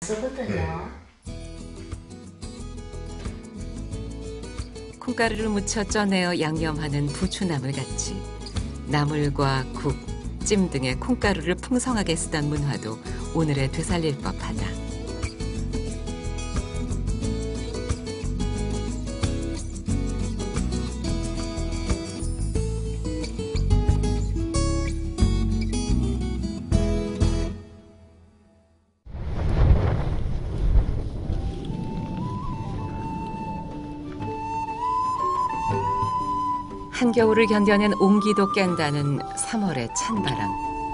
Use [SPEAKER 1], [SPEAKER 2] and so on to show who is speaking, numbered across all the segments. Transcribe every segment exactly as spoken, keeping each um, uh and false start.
[SPEAKER 1] 쓰거든요.
[SPEAKER 2] 콩가루를 묻혀 쪄내어 양념하는 부추나물 같이 나물과 국, 찜 등의 콩가루를 풍성하게 쓰던 문화도 오늘에 되살릴 법하다. 한겨울을 견뎌낸 옹기도 깬다는 삼월의 찬바람.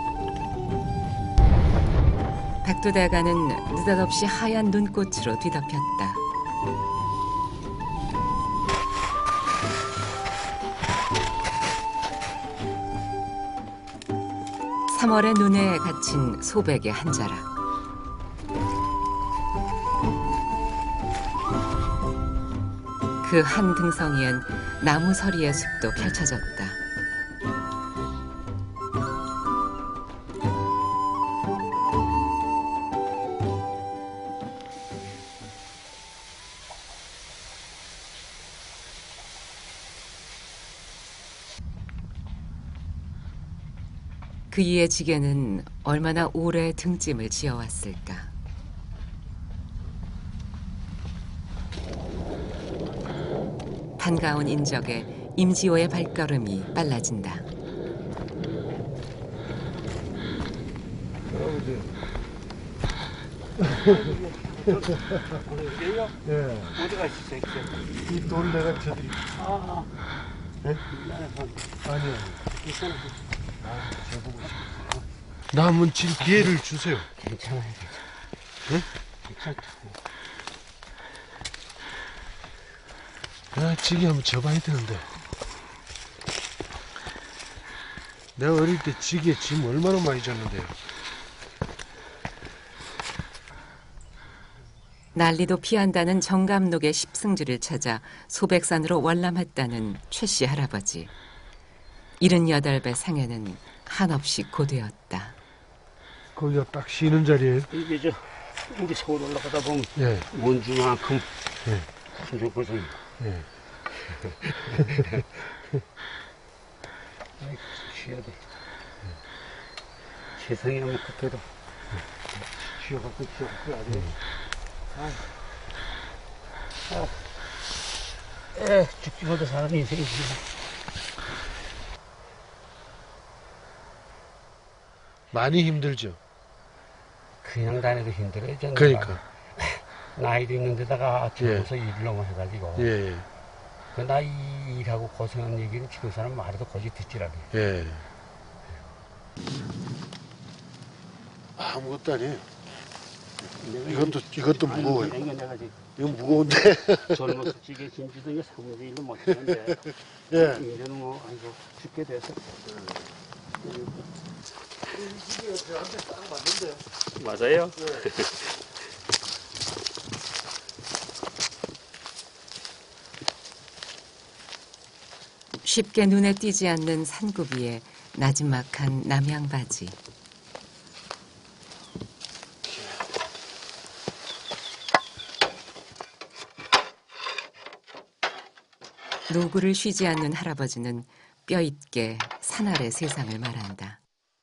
[SPEAKER 2] 박두대가는 느닷없이 하얀 눈꽃으로 뒤덮였다. 삼월의 눈에 갇힌 소백의 한자락. 그 한 등성이엔 나무서리의 숲도 펼쳐졌다. 그 이의 지게는 얼마나 오래 등짐을 지어왔을까. 반가운 인적에 임지호의 발걸음이 빨라진다.
[SPEAKER 3] 네.
[SPEAKER 4] 어디 가시죠?
[SPEAKER 3] 이 돈 내가 저들이.
[SPEAKER 4] 아,
[SPEAKER 3] 네? 아니요. 아, 저 보고 싶어요. 남은 질 기회를 주세요.
[SPEAKER 4] 괜찮아요.
[SPEAKER 3] 네?
[SPEAKER 4] 괜찮다.
[SPEAKER 3] 아, 지게 한번 접어야 되는데. 내가 어릴 때 지게 짐 얼마나 많이 졌는데요.
[SPEAKER 2] 난리도 피한다는 정감록의 십승지를 찾아 소백산으로 월남했다는 최씨 할아버지. 일흔여덟 배 상해는 한없이 고되었다.
[SPEAKER 3] 거기가 딱 쉬는 자리예요?
[SPEAKER 4] 이게 저, 이제 서울 올라가다 보면
[SPEAKER 3] 예.
[SPEAKER 4] 원주만큼
[SPEAKER 3] 예.
[SPEAKER 4] 좋거든요.
[SPEAKER 3] 예.
[SPEAKER 4] 쉬어야 돼. 세상에 한번 그때도 쉬어갖고 쉬어갖고 아주. 아, 아, 에, 죽지 못해 사는 인생이구나.
[SPEAKER 3] 많이 힘들죠?
[SPEAKER 4] 그냥 다녀도 힘들어요, 저는.
[SPEAKER 3] 그러니까.
[SPEAKER 4] 나이도 있는데다가 젊어서 예. 일을 너무 해가지고.
[SPEAKER 3] 예, 예.
[SPEAKER 4] 그 나이 일하고 고생한 얘기는 지금 사람 말해도 거의 듣지라네.
[SPEAKER 3] 예. 아무것도 아니에요. 이것도, 이것도 무거워요.
[SPEAKER 4] 아니, 이거 내가 지금
[SPEAKER 3] 이건 무거운데.
[SPEAKER 4] 젊어서 찌개 김치도 이게 삼분의 일도 못 하는데.
[SPEAKER 3] 예.
[SPEAKER 4] 이제는 뭐, 아이고, 죽게 돼서.
[SPEAKER 3] 이 시기가 저한테 딱 맞는데요.
[SPEAKER 4] 맞아요.
[SPEAKER 3] 네.
[SPEAKER 2] 쉽게 눈에 띄지 않는 산구비에 나지막한 남양바지. 노구를 쉬지 않는 할아버지는 뼈있게 산 아래 세상을 말한다.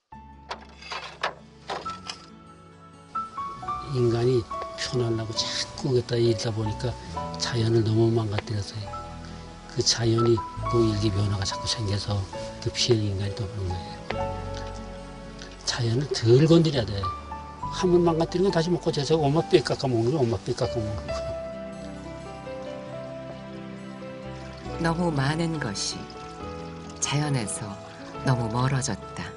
[SPEAKER 4] 인간이 편하려고 자꾸 여기다 일다 보니까 자연을 너무 망가뜨려서 그 자연이 또 일기 변화가 자꾸 생겨서 그 피해는 인간이 또 그런 거예요. 자연을 덜 건드려야 돼. 한 번 망가뜨리면 다시 먹고 저서 엄마 뼈 깎아 먹는 거, 엄마 뼈 깎아 먹는 거.
[SPEAKER 2] 너무 많은 것이 자연에서 너무 멀어졌다.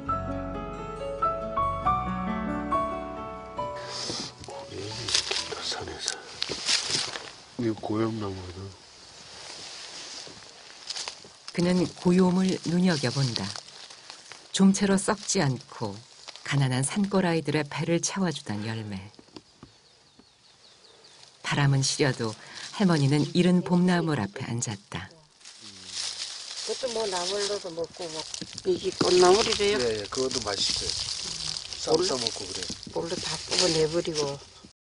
[SPEAKER 3] 산에서. 이거 고염나무거든.
[SPEAKER 2] 그는 고요움을 눈여겨본다. 좀채로 썩지 않고 가난한 산골아이들의 배를 채워주던 열매. 바람은 시려도 할머니는 이른 봄나물 앞에 앉았다.
[SPEAKER 5] 그것도 뭐 나물로도 먹고 뭐 이게 꽃나물이래요.
[SPEAKER 3] 예, 예, 그것도 맛있어요. 쌈 싸 먹고 그래.
[SPEAKER 5] 볼로 다 뽑아내버리고